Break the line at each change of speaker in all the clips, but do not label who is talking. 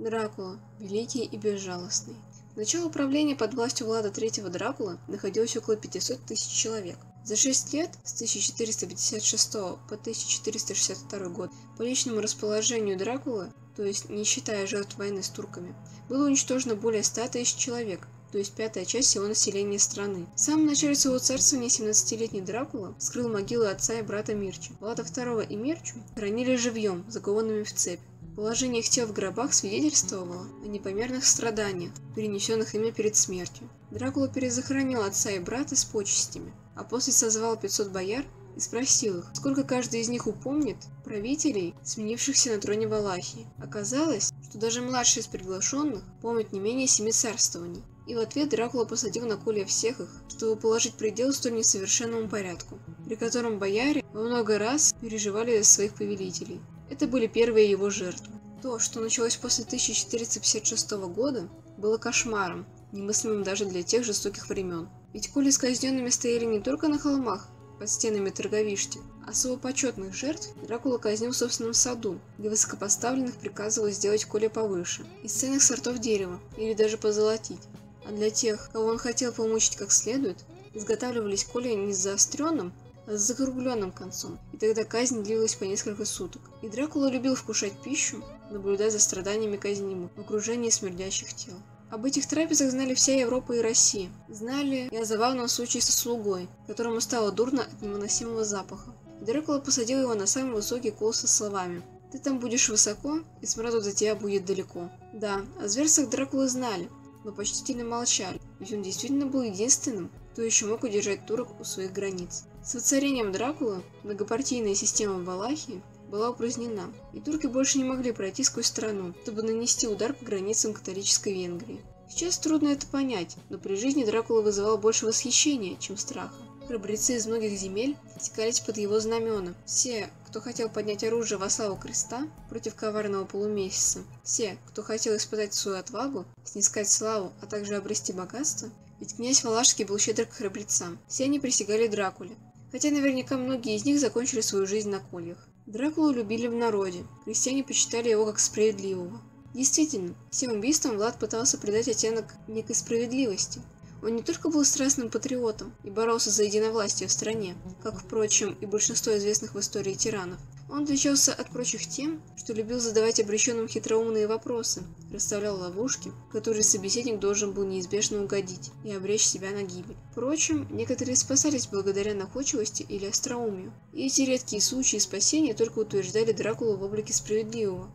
Дракула, великий и безжалостный. Начало правления под властью Влада III Дракулы находилось около 500 тысяч человек. За 6 лет, с 1456 по 1462 год, по личному расположению Дракулы, то есть не считая жертв войны с турками, было уничтожено более 100 тысяч человек, то есть пятая часть всего населения страны. В самом начале своего царствования 17-летний Дракула вскрыл могилы отца и брата Мирча. Влада II и Мирчу хранили живьем, закованными в цепь. Положение их тел в гробах свидетельствовало о непомерных страданиях, перенесенных ими перед смертью. Дракула перезахоронил отца и брата с почестями, а после созвал 500 бояр и спросил их, сколько каждый из них упомнит правителей, сменившихся на троне Валахии. Оказалось, что даже младший из приглашенных помнит не менее 7 царствований. И в ответ Дракула посадил на колья всех их, чтобы положить предел столь несовершенному порядку, при котором бояре во много раз переживали за своих повелителей. Это были первые его жертвы. То, что началось после 1456 года, было кошмаром, немыслимым даже для тех жестоких времен. Ведь коли с казненными стояли не только на холмах, под стенами Торговишти, а особо почетных жертв Дракула казнил в собственном саду, где высокопоставленных приказывалось сделать коля повыше, из ценных сортов дерева, или даже позолотить. А для тех, кого он хотел помучить как следует, изготавливались коля не с заостренным, а с закругленным концом, и тогда казнь длилась по несколько суток. И Дракула любил вкушать пищу, наблюдая за страданиями казнимых в окружении смердящих тел. Об этих трапезах знали вся Европа и Россия. Знали и о забавном случае со слугой, которому стало дурно от невыносимого запаха. И Дракула посадил его на самый высокий кол со словами: «Ты там будешь высоко, и смраду до тебя будет далеко». Да, о зверствах Дракулы знали, но почтительно молчали, ведь он действительно был единственным, кто еще мог удержать турок у своих границ. С воцарением Дракулы многопартийная система в Валахии была упразднена, и турки больше не могли пройти сквозь страну, чтобы нанести удар по границам католической Венгрии. Сейчас трудно это понять, но при жизни Дракула вызывал больше восхищения, чем страха. Храбрецы из многих земель стекались под его знамена. Все, кто хотел поднять оружие во славу креста против коварного полумесяца, все, кто хотел испытать свою отвагу, снискать славу, а также обрести богатство, ведь князь Валашский был щедр к храбрецам, все они присягали Дракуле, хотя наверняка многие из них закончили свою жизнь на кольях. Дракулу любили в народе, крестьяне почитали его как справедливого. Действительно, всем убийствам Влад пытался придать оттенок некой справедливости. Он не только был страстным патриотом и боролся за единовластие в стране, как, впрочем, и большинство известных в истории тиранов. Он отличался от прочих тем, что любил задавать обреченным хитроумные вопросы, расставлял ловушки, в которые собеседник должен был неизбежно угодить и обречь себя на гибель. Впрочем, некоторые спасались благодаря находчивости или остроумию, и эти редкие случаи спасения только утверждали Дракулу в облике справедливого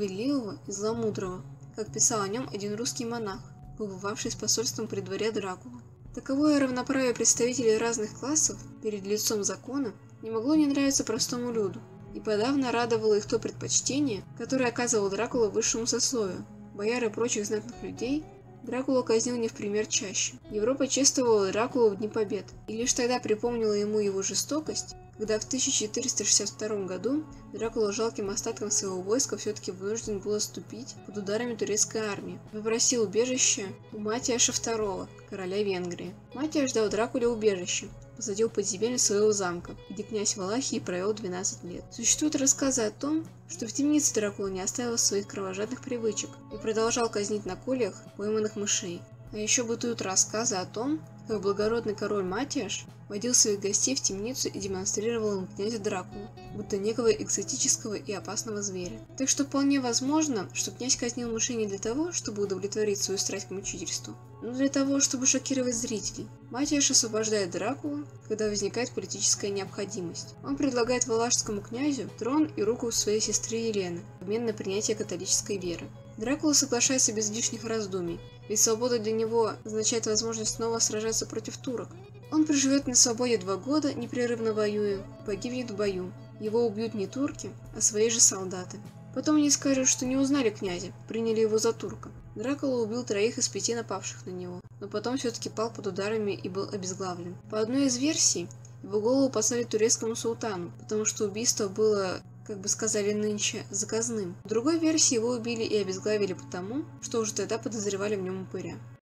и зломудрого, как писал о нем один русский монах, побывавший с посольством при дворе Дракулы. Таковое равноправие представителей разных классов перед лицом закона не могло не нравиться простому люду, и подавно радовало их то предпочтение, которое оказывал Дракула высшему сословию. Бояр и прочих знатных людей Дракула казнил не в пример чаще. Европа чествовала Дракулу в Дни Побед, и лишь тогда припомнила ему его жестокость, когда в 1462 году Дракула жалким остатком своего войска все-таки вынужден был отступить под ударами турецкой армии, попросил убежища у Матиаша II, короля Венгрии. Матиаш дал Дракуле убежище, посадил подземелье своего замка, где князь Валахии провел 12 лет. Существуют рассказы о том, что в темнице Дракула не оставил своих кровожадных привычек и продолжал казнить на кольях пойманных мышей. А еще бытуют рассказы о том, как благородный король Матиаш водил своих гостей в темницу и демонстрировал им князя Дракулу, будто некого экзотического и опасного зверя. Так что вполне возможно, что князь казнил мышей не для того, чтобы удовлетворить свою страсть к мучительству, но для того, чтобы шокировать зрителей. Матиаш освобождает Дракулу, когда возникает политическая необходимость. Он предлагает валашскому князю трон и руку своей сестры Елены в обмен на принятие католической веры. Дракула соглашается без лишних раздумий, ведь свобода для него означает возможность снова сражаться против турок. Он проживет на свободе 2 года, непрерывно воюя, погибнет в бою. Его убьют не турки, а свои же солдаты. Потом они скажут, что не узнали князя, приняли его за турка. Дракула убил 3 из 5 напавших на него, но потом все-таки пал под ударами и был обезглавлен. По одной из версий, его голову послали турецкому султану, потому что убийство было, как бы сказали нынче, заказным. В другой версии его убили и обезглавили потому, что уже тогда подозревали в нем упыря.